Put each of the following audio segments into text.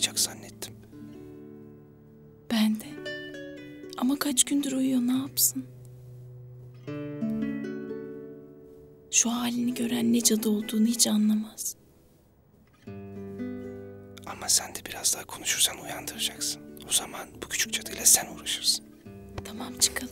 uyuyacak zannettim. Ben de. Ama kaç gündür uyuyor, ne yapsın? Şu halini gören ne cadı olduğunu hiç anlamaz. Ama sen de biraz daha konuşursan uyandıracaksın. O zaman bu küçük cadıyla sen uğraşırsın. Tamam, çıkalım.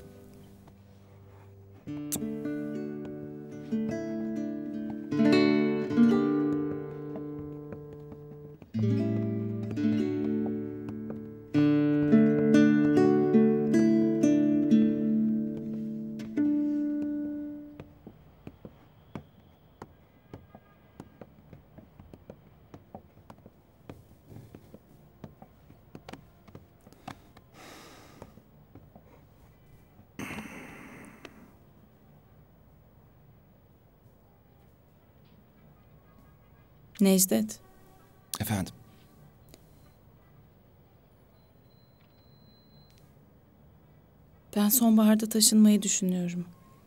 Necdet, Efendim? ben sonbaharda taşınmayı düşünüyorum.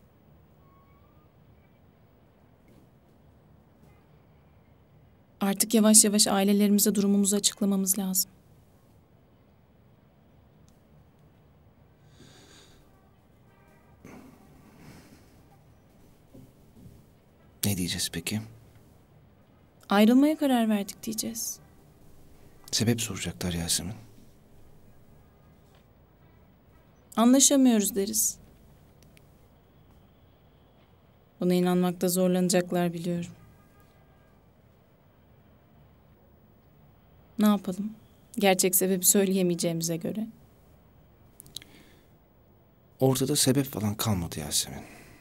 Artık yavaş yavaş ailelerimize durumumuzu açıklamamız lazım. Ne diyeceğiz peki? Ayrılmaya karar verdik diyeceğiz. Sebep soracaklar Yasemin. Anlaşamıyoruz deriz. Buna inanmakta zorlanacaklar biliyorum. Ne yapalım? Gerçek sebebi söyleyemeyeceğimize göre. Ortada sebep falan kalmadı Yasemin.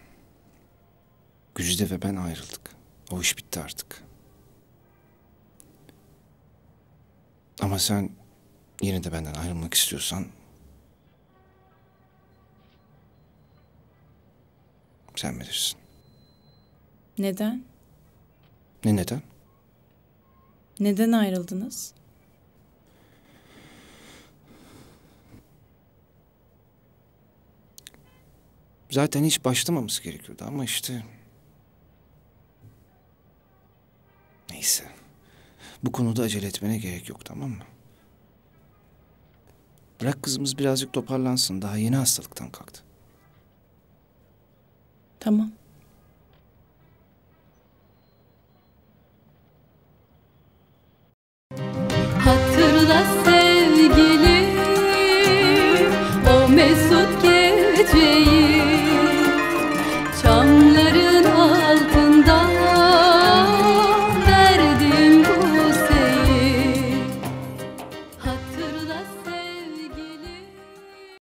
Güzide ve ben ayrıldık. O iş bitti artık. Ama sen yine de benden ayrılmak istiyorsan... sen bilirsin. Neden? Neden? Neden ayrıldınız? Zaten hiç başlamaması gerekiyordu ama işte... Neyse. Bu konuda acele etmene gerek yok, tamam mı? Bırak kızımız birazcık toparlansın. Daha yeni hastalıktan kalktı. Tamam. Hatırla sevgilim o mesut geceyi, çamların altında verdim bu seyi. Hatırla sevgilim.